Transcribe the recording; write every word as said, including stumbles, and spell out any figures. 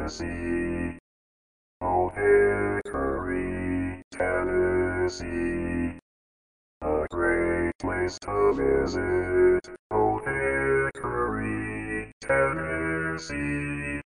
Tennessee. Old Hickory, Tennessee. A great place to visit. Old Hickory, Tennessee.